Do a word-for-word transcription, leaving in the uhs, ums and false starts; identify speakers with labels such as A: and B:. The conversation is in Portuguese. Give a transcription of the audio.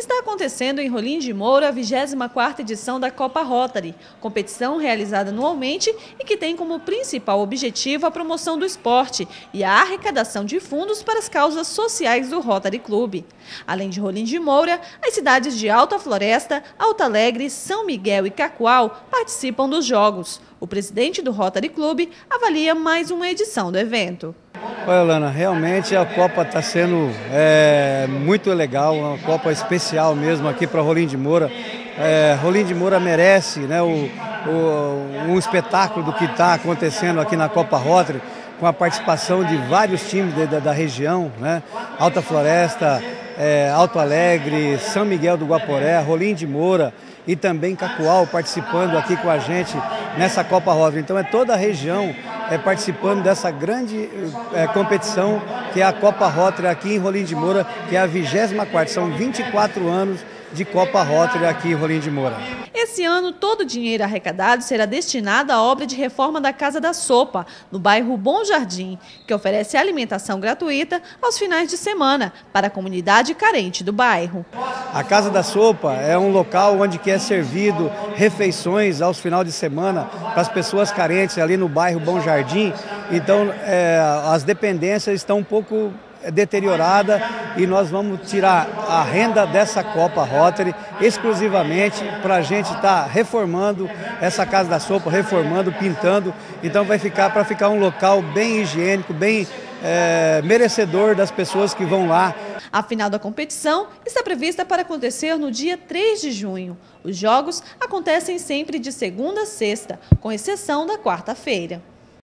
A: Está acontecendo em Rolim de Moura a vigésima quarta edição da Copa Rotary, competição realizada anualmente e que tem como principal objetivo a promoção do esporte e a arrecadação de fundos para as causas sociais do Rotary Clube. Além de Rolim de Moura, as cidades de Alta Floresta, Alto Alegre, São Miguel e Cacoal participam dos jogos. O presidente do Rotary Clube avalia mais uma edição do evento.
B: Olha, Lana, realmente a Copa está sendo é, muito legal, uma Copa especial mesmo aqui para Rolim de Moura. É, Rolim de Moura merece, né, o, o, um espetáculo do que está acontecendo aqui na Copa Rotary, com a participação de vários times da, da região, né? Alta Floresta, é, Alto Alegre, São Miguel do Guaporé, Rolim de Moura e também Cacoal participando aqui com a gente nessa Copa Rotary. Então é toda a região é, participando dessa grande é, competição que é a Copa Rotary aqui em Rolim de Moura, que é a vigésima quarta, são vinte e quatro anos de Copa Rotary aqui em Rolim de Moura.
A: Esse ano, todo o dinheiro arrecadado será destinado à obra de reforma da Casa da Sopa, no bairro Bom Jardim, que oferece alimentação gratuita aos finais de semana para a comunidade carente do bairro.
B: A Casa da Sopa é um local onde que é servido refeições aos finais de semana para as pessoas carentes ali no bairro Bom Jardim. Então, é, as dependências estão um pouco deteriorada e nós vamos tirar a renda dessa Copa Rotary exclusivamente para a gente estar tá reformando essa Casa da Sopa, reformando, pintando. Então vai ficar para ficar um local bem higiênico, bem é, merecedor das pessoas que vão lá.
A: A final da competição está prevista para acontecer no dia três de junho. Os jogos acontecem sempre de segunda a sexta, com exceção da quarta-feira.